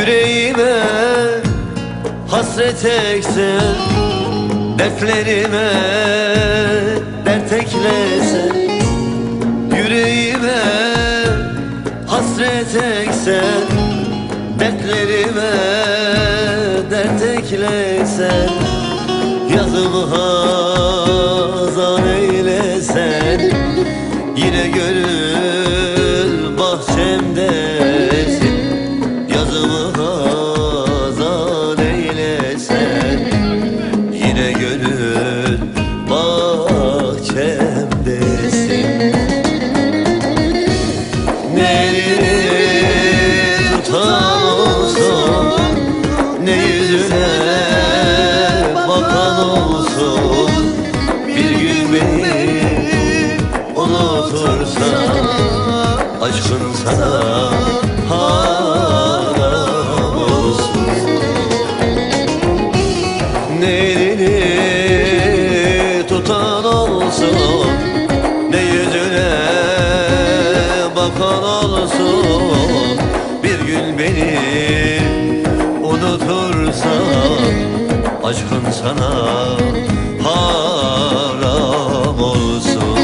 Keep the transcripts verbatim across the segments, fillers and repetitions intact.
Yüreğime hasret eksen, dertlerime dert eklesen. Yüreğime hasret eksen, dertlerime dert eklesen. Yazımı hazan eylesen, yine gönül bahçemdesin. Yazımı hazan eylesen, yine gönül bahçemdesin. Ne elini tutan olsun, ne yüzüne bakan olsun. Bir gün beni unutursan, aşkın sana haram olsun. Ne elini tutan olsun, ne yüzüne bakan olsun. Bir gün beni unutursan, aşkın sana haram olsun.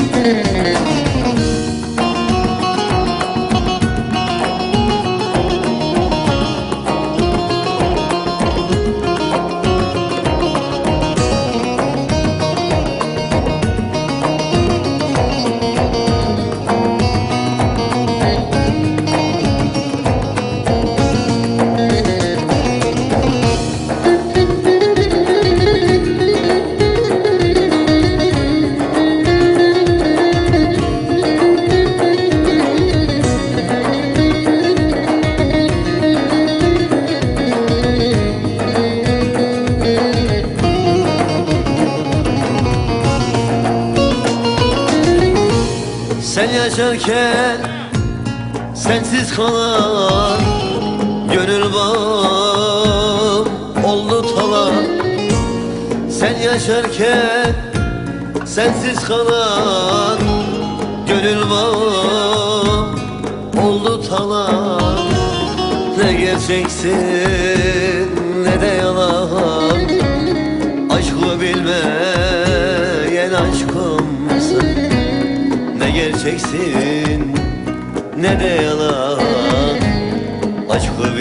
Sen yaşarken sensiz kalan gönül bağım oldu talan. Sen yaşarken sensiz kalan gönül bağım oldu talan. Ne gerçeksin ne de yalan, aşkı bilmeyen aşkımsın. Ne gerçeksin ne de yalan, aşkı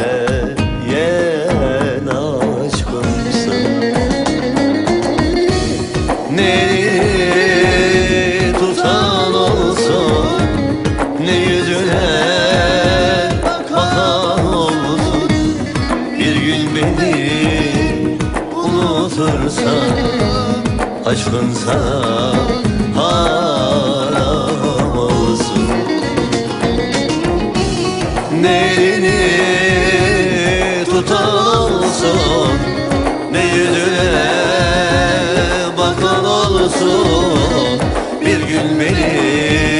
bilmeyen aşkımsın. Ne elini tutan olsun, ne yüzüne bakan olsun. Bir gün beni unutursan, aşkın sana haram olsun. Ne elini tutan olsun, ne yüzüne bakan olsun. Bir gün beni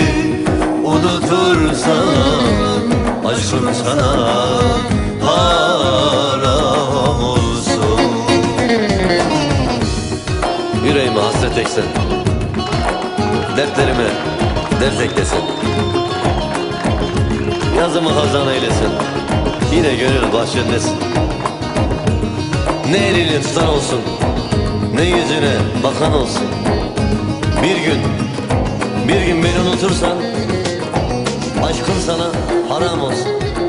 unutursan, aşkım sana haram olsun. Yüreğime hasret eksen, dertlerime dert eklesin. Yazımı hazan eylesin, yine gönül bahçendesin. Ne elini tutan olsun, ne yüzüne bakan olsun. Bir gün, bir gün beni unutursan, aşkın sana haram olsun.